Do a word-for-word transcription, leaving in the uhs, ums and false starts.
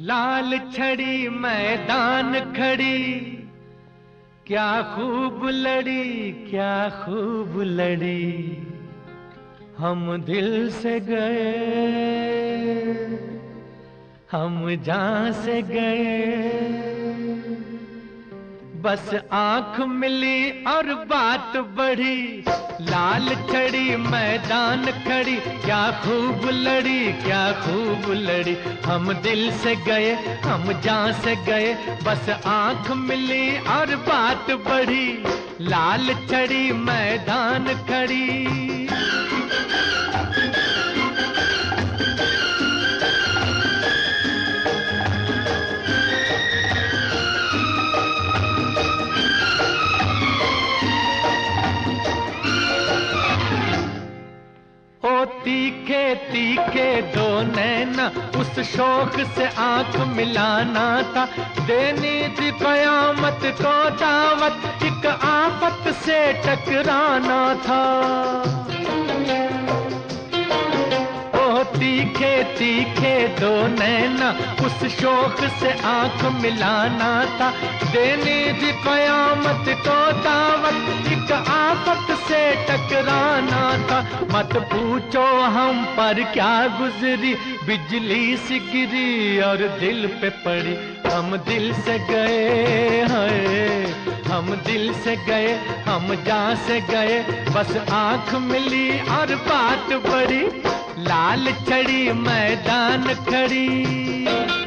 लाल छड़ी मैदान खड़ी, क्या खूब लड़ी क्या खूब लड़ी, हम दिल से गए हम जान से गए, बस आंख मिली और बात बढ़ी। लाल छड़ी मैदान खड़ी, क्या खूब लड़ी क्या खूब लड़ी, हम दिल से गए हम जान से गए, बस आंख मिली और बात बढ़ी। लाल छड़ी मैदान खड़ी। ओ तीखे तीखे दो नैना, उस शौक से आंख मिलाना था, देनी थी कयामत को दावत, एक आफत से टकराना था। ओ तीखे तीखे दो नैना, उस शौक से आंख मिलाना था, देनी थी कयामत को दावत, एक आफत से टकराना था। मत पूछो हम पर क्या गुजरी, बिजली सी गिरी और दिल पे पड़ी, हम दिल से गए हैं हम दिल से गए हम जान से गए, बस आंख मिली और बात बढ़ी। लाल छड़ी मैदान खड़ी।